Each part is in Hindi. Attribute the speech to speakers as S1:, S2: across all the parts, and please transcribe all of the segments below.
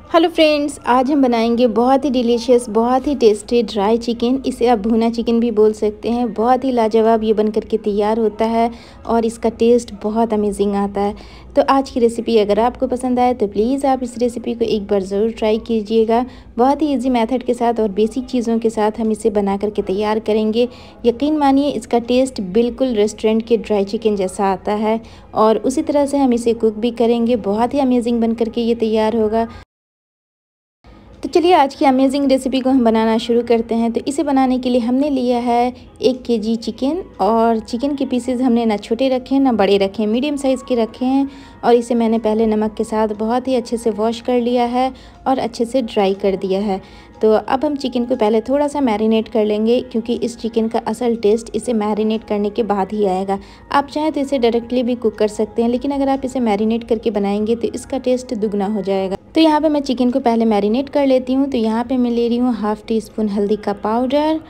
S1: हेलो फ्रेंड्स, आज हम बनाएंगे बहुत ही डिलीशियस, बहुत ही टेस्टी ड्राई चिकन। इसे आप भुना चिकन भी बोल सकते हैं। बहुत ही लाजवाब ये बनकर के तैयार होता है और इसका टेस्ट बहुत अमेजिंग आता है। तो आज की रेसिपी अगर आपको पसंद आए तो प्लीज़ आप इस रेसिपी को एक बार ज़रूर ट्राई कीजिएगा। बहुत ही इजी मेथड के साथ और बेसिक चीज़ों के साथ हम इसे बना करके तैयार करेंगे। यकीन मानिए इसका टेस्ट बिल्कुल रेस्टोरेंट के ड्राई चिकन जैसा आता है और उसी तरह से हम इसे कुक भी करेंगे। बहुत ही अमेजिंग बन करके ये तैयार होगा। तो चलिए आज की अमेजिंग रेसिपी को हम बनाना शुरू करते हैं। तो इसे बनाने के लिए हमने लिया है 1 केजी चिकन और चिकन के पीसेस हमने ना छोटे रखे हैं ना बड़े रखे हैं, मीडियम साइज़ के रखे हैं। और इसे मैंने पहले नमक के साथ बहुत ही अच्छे से वॉश कर लिया है और अच्छे से ड्राई कर दिया है। तो अब हम चिकन को पहले थोड़ा सा मैरिनेट कर लेंगे, क्योंकि इस चिकन का असल टेस्ट इसे मैरिनेट करने के बाद ही आएगा। आप चाहें तो इसे डायरेक्टली भी कुक कर सकते हैं, लेकिन अगर आप इसे मैरिनेट करके बनाएंगे तो इसका टेस्ट दुगना हो जाएगा। तो यहाँ पे मैं चिकन को पहले मैरिनेट कर लेती हूँ। तो यहाँ पे मैं ले रही हूँ हाफ़ टी स्पून हल्दी का पाउडर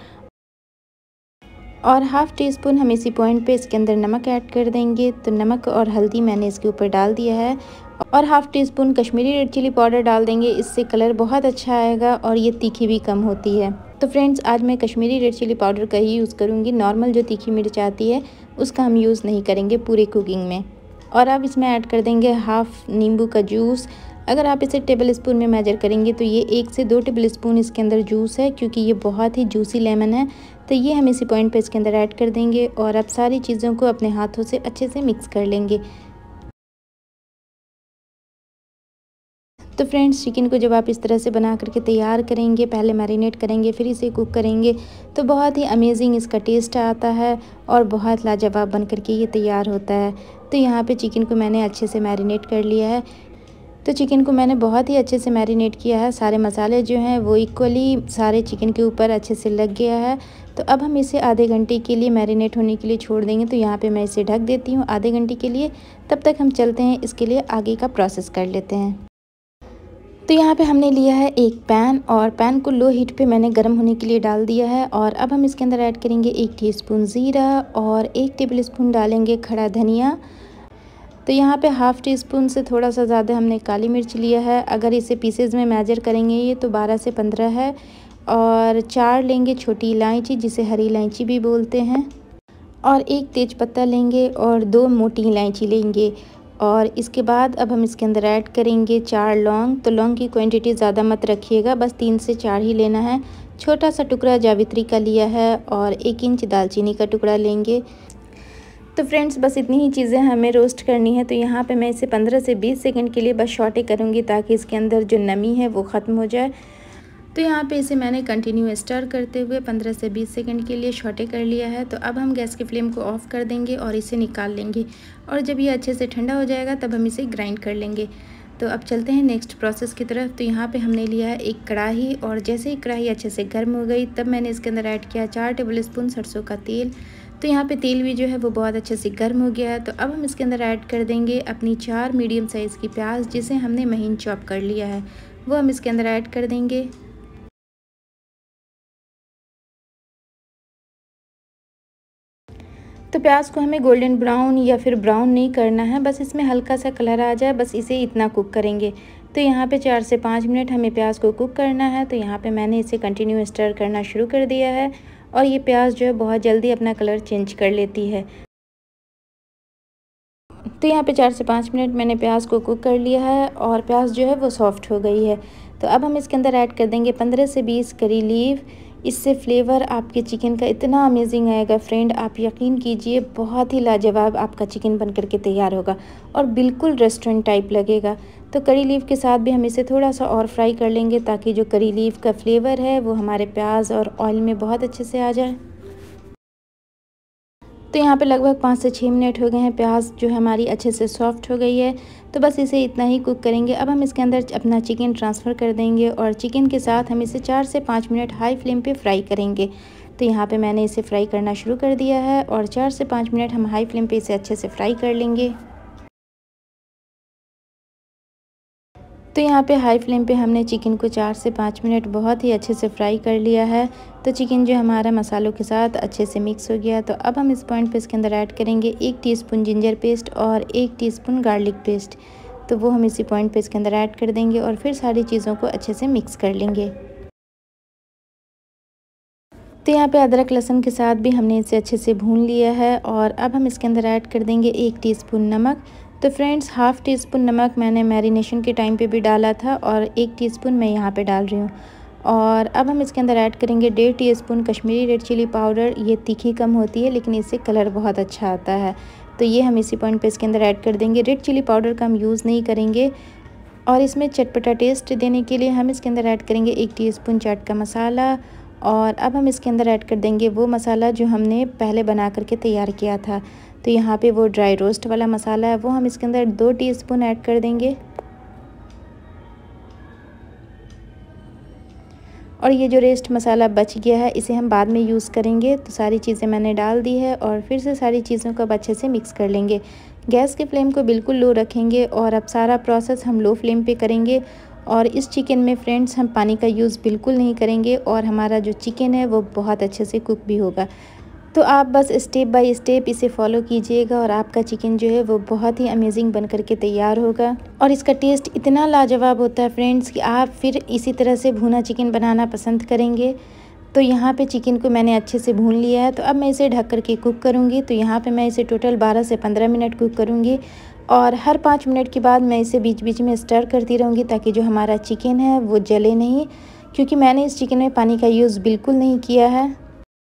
S1: और हाफ़ टी स्पून हम इसी पॉइंट पे इसके अंदर नमक ऐड कर देंगे। तो नमक और हल्दी मैंने इसके ऊपर डाल दिया है और half teaspoon Kashmiri red chilli powder डाल देंगे। इससे कलर बहुत अच्छा आएगा और ये तीखी भी कम होती है। तो फ्रेंड्स, आज मैं कश्मीरी रेड चिली पाउडर का ही यूज़ करूँगी। नॉर्मल जो तीखी मिर्च आती है उसका हम यूज़ नहीं करेंगे पूरे कुकिंग में। और अब इसमें ऐड कर देंगे हाफ़ नींबू का जूस। अगर आप इसे टेबल स्पून में मेजर करेंगे तो ये 1 से 2 टेबल स्पून इसके अंदर जूस है, क्योंकि ये बहुत ही जूसी लेमन है। तो ये हम इसी पॉइंट पे इसके अंदर ऐड कर देंगे और अब सारी चीज़ों को अपने हाथों से अच्छे से मिक्स कर लेंगे। तो फ्रेंड्स, चिकन को जब आप इस तरह से बना करके तैयार करेंगे, पहले मैरिनेट करेंगे फिर इसे कुक करेंगे, तो बहुत ही अमेजिंग इसका टेस्ट आता है और बहुत लाजवाब बन करके ये तैयार होता है। तो यहाँ पे चिकन को मैंने अच्छे से मैरिनेट कर लिया है। तो चिकन को मैंने बहुत ही अच्छे से मैरिनेट किया है। सारे मसाले जो हैं वो इक्वली सारे चिकन के ऊपर अच्छे से लग गया है। तो अब हम इसे आधे घंटे के लिए मैरिनेट होने के लिए छोड़ देंगे। तो यहाँ पे मैं इसे ढक देती हूँ आधे घंटे के लिए। तब तक हम चलते हैं, इसके लिए आगे का प्रोसेस कर लेते हैं। तो यहाँ पे हमने लिया है एक पैन और पैन को लो हीट पे मैंने गर्म होने के लिए डाल दिया है। और अब हम इसके अंदर ऐड करेंगे 1 टीस्पून ज़ीरा और 1 टेबल स्पून डालेंगे खड़ा धनिया। तो यहाँ पे हाफ़ टी स्पून से थोड़ा सा ज़्यादा हमने काली मिर्च लिया है। अगर इसे पीसेज में मेजर करेंगे ये तो 12 से 15 है। और 4 लेंगे छोटी इलायची, जिसे हरी इलायची भी बोलते हैं, और 1 तेज पत्ता लेंगे और 2 मोटी इलायची लेंगे। और इसके बाद अब हम इसके अंदर ऐड करेंगे 4 लौंग। तो लौंग की क्वांटिटी ज़्यादा मत रखिएगा, बस 3 से 4 ही लेना है। छोटा सा टुकड़ा जावित्री का लिया है और 1 इंच दालचीनी का टुकड़ा लेंगे। तो फ्रेंड्स, बस इतनी ही चीज़ें हमें रोस्ट करनी है। तो यहाँ पे मैं इसे 15 से 20 सेकंड के लिए बस सौटे करूँगी, ताकि इसके अंदर जो नमी है वो ख़त्म हो जाए। तो यहाँ पे इसे मैंने कंटिन्यू स्टर करते हुए 15 से 20 सेकंड के लिए सौटे कर लिया है। तो अब हम गैस की फ्लेम को ऑफ़ कर देंगे और इसे निकाल लेंगे। और जब ये अच्छे से ठंडा हो जाएगा तब हम इसे ग्राइंड कर लेंगे। तो अब चलते हैं नेक्स्ट प्रोसेस की तरफ। तो यहाँ पे हमने लिया है एक कढ़ाई और जैसे ही कढ़ाई अच्छे से गर्म हो गई तब मैंने इसके अंदर ऐड किया 4 टेबल स्पून सरसों का तेल। तो यहाँ पे तेल भी जो है वो बहुत अच्छे से गर्म हो गया है। तो अब हम इसके अंदर ऐड कर देंगे अपनी 4 मीडियम साइज़ की प्याज, जिसे हमने महीन चॉप कर लिया है, वो हम इसके अंदर ऐड कर देंगे। तो प्याज को हमें गोल्डन ब्राउन या फिर ब्राउन नहीं करना है, बस इसमें हल्का सा कलर आ जाए, बस इसे इतना कुक करेंगे। तो यहाँ पे 4 से 5 मिनट हमें प्याज को कुक करना है। तो यहाँ पे मैंने इसे कंटिन्यू स्टर करना शुरू कर दिया है और ये प्याज जो है बहुत जल्दी अपना कलर चेंज कर लेती है। तो यहाँ पे 4 से 5 मिनट मैंने प्याज को कुक कर लिया है और प्याज जो है वो सॉफ्ट हो गई है। तो अब हम इसके अंदर ऐड कर देंगे 15 से 20 करी लीव। इससे फ्लेवर आपके चिकन का इतना अमेजिंग आएगा फ्रेंड, आप यकीन कीजिए, बहुत ही लाजवाब आपका चिकन बन करके तैयार होगा और बिल्कुल रेस्टोरेंट टाइप लगेगा। तो करी लीव के साथ भी हम इसे थोड़ा सा और फ्राई कर लेंगे, ताकि जो करी लीव का फ्लेवर है वो हमारे प्याज और ऑयल में बहुत अच्छे से आ जाए। तो यहाँ पे लगभग 5 से 6 मिनट हो गए हैं। प्याज जो है हमारी अच्छे से सॉफ्ट हो गई है। तो बस इसे इतना ही कुक करेंगे। अब हम इसके अंदर अपना चिकन ट्रांसफ़र कर देंगे और चिकन के साथ हम इसे 4 से 5 मिनट हाई फ्लेम पे फ्राई करेंगे। तो यहाँ पे मैंने इसे फ्राई करना शुरू कर दिया है और 4 से 5 मिनट हम हाई फ्लेम पे इसे अच्छे से फ्राई कर लेंगे। तो यहाँ पे हाई फ्लेम पे हमने चिकन को 4 से 5 मिनट बहुत ही अच्छे से फ्राई कर लिया है। तो चिकन जो हमारा मसालों के साथ अच्छे से मिक्स हो गया। तो अब हम इस पॉइंट पे इसके अंदर ऐड करेंगे 1 टीस्पून जिंजर पेस्ट और 1 टीस्पून गार्लिक पेस्ट। तो वो हम इसी पॉइंट पे इसके अंदर ऐड कर देंगे और फिर सारी चीज़ों को अच्छे से मिक्स कर लेंगे। तो यहाँ पे अदरक लहसुन के साथ भी हमने इसे अच्छे से भून लिया है और अब हम इसके अंदर ऐड कर देंगे 1 टीस्पून नमक। तो फ्रेंड्स, हाफ़ टी स्पून नमक मैंने मैरिनेशन के टाइम पे भी डाला था और 1 टीस्पून मैं यहाँ पे डाल रही हूँ। और अब हम इसके अंदर ऐड करेंगे 1.5 teaspoon Kashmiri red chilli powder. ये तीखी कम होती है लेकिन इससे कलर बहुत अच्छा आता है, तो ये हम इसी पॉइंट पे इसके अंदर ऐड कर देंगे। रेड चिली पाउडर का हम यूज़ नहीं करेंगे और इसमें चटपटा टेस्ट देने के लिए हम इसके अंदर ऐड करेंगे 1 टीस्पून चाट का मसाला। और अब हम इसके अंदर ऐड कर देंगे वो मसाला जो हमने पहले बना करके तैयार किया था। तो यहाँ पे वो ड्राई रोस्ट वाला मसाला है, वो हम इसके अंदर 2 टीस्पून ऐड कर देंगे। और ये जो रेस्ट मसाला बच गया है इसे हम बाद में यूज़ करेंगे। तो सारी चीज़ें मैंने डाल दी है और फिर से सारी चीज़ों को अब अच्छे से मिक्स कर लेंगे। गैस की फ्लेम को बिल्कुल लो रखेंगे और अब सारा प्रोसेस हम लो फ्लेम पे करेंगे। और इस चिकन में फ्रेंड्स हम पानी का यूज़ बिल्कुल नहीं करेंगे और हमारा जो चिकन है वो बहुत अच्छे से कुक भी होगा। तो आप बस स्टेप बाय स्टेप इसे फॉलो कीजिएगा और आपका चिकन जो है वो बहुत ही अमेजिंग बन करके तैयार होगा। और इसका टेस्ट इतना लाजवाब होता है फ्रेंड्स कि आप फिर इसी तरह से भुना चिकन बनाना पसंद करेंगे। तो यहाँ पे चिकन को मैंने अच्छे से भून लिया है, तो अब मैं इसे ढक करके कुक करूँगी। तो यहाँ पे मैं इसे टोटल 12 से 15 मिनट कुक करूँगी और हर 5 मिनट के बाद मैं इसे बीच बीच में स्टर करती रहूँगी ताकि जो हमारा चिकन है वो जले नहीं, क्योंकि मैंने इस चिकन में पानी का यूज़ बिल्कुल नहीं किया है।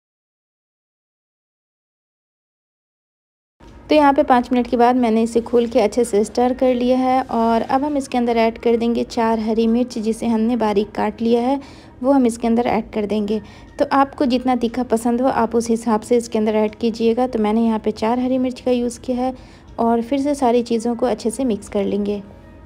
S1: तो यहाँ पे 5 मिनट के बाद मैंने इसे खोल के अच्छे से स्टर कर लिया है और अब हम इसके अंदर ऐड कर देंगे 4 हरी मिर्च जिसे हमने बारीक काट लिया है, वो हम इसके अंदर ऐड कर देंगे। तो आपको जितना तीखा पसंद हो आप उस हिसाब से इसके अंदर ऐड कीजिएगा। तो मैंने यहाँ पे 4 हरी मिर्च का यूज़ किया है और फिर से सारी चीज़ों को अच्छे से मिक्स कर लेंगे।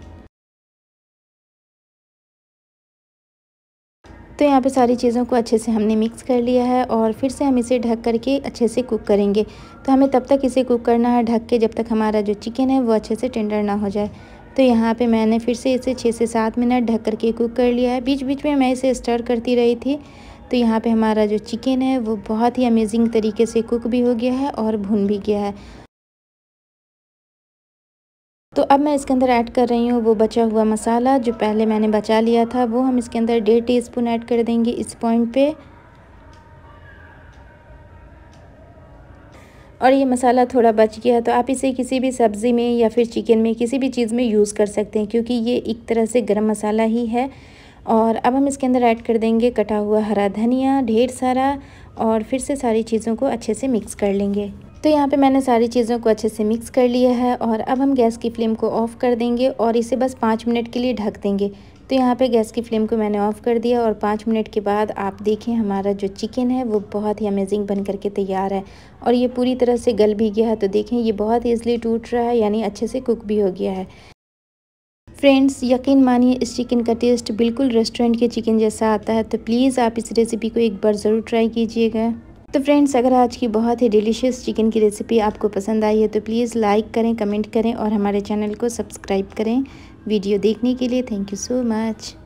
S1: तो यहाँ पे सारी चीज़ों को अच्छे से हमने मिक्स कर लिया है और फिर से हम इसे ढक करके अच्छे से कुक करेंगे। तो हमें तब तक इसे कुक करना है ढक के जब तक हमारा जो चिकन है वो अच्छे से टेंडर ना हो जाए। तो यहाँ पे मैंने फिर से इसे 6 से 7 मिनट ढक करके कुक कर लिया है। बीच बीच में मैं इसे स्टर करती रही थी। तो यहाँ पे हमारा जो चिकन है वो बहुत ही अमेजिंग तरीके से कुक भी हो गया है और भुन भी गया है। तो अब मैं इसके अंदर ऐड कर रही हूँ वो बचा हुआ मसाला जो पहले मैंने बचा लिया था, वो हम इसके अंदर 1.5 टीस्पून ऐड कर देंगे इस पॉइंट पे। और ये मसाला थोड़ा बच गया है तो आप इसे किसी भी सब्ज़ी में या फिर चिकन में किसी भी चीज़ में यूज़ कर सकते हैं, क्योंकि ये एक तरह से गरम मसाला ही है। और अब हम इसके अंदर ऐड कर देंगे कटा हुआ हरा धनिया ढेर सारा और फिर से सारी चीज़ों को अच्छे से मिक्स कर लेंगे। तो यहाँ पे मैंने सारी चीज़ों को अच्छे से मिक्स कर लिया है और अब हम गैस की फ्लेम को ऑफ़ कर देंगे और इसे बस 5 मिनट के लिए ढक देंगे। तो यहाँ पे गैस की फ्लेम को मैंने ऑफ़ कर दिया और 5 मिनट के बाद आप देखें हमारा जो चिकन है वो बहुत ही अमेजिंग बन करके तैयार है और ये पूरी तरह से गल भी गया है। तो देखें ये बहुत ईज़िली टूट रहा है, यानी अच्छे से कुक भी हो गया है। फ्रेंड्स, यकीन मानिए इस चिकन का टेस्ट बिल्कुल रेस्टोरेंट के चिकन जैसा आता है। तो प्लीज़ आप इस रेसिपी को एक बार ज़रूर ट्राई कीजिएगा। तो फ्रेंड्स, अगर आज की बहुत ही डिलीशियस चिकन की रेसिपी आपको पसंद आई है तो प्लीज़ लाइक करें, कमेंट करें और हमारे चैनल को सब्सक्राइब करें। वीडियो देखने के लिए थैंक यू सो मच।